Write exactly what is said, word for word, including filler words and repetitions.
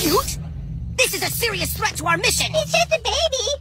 cute. This is a serious threat to our mission. It's just a baby.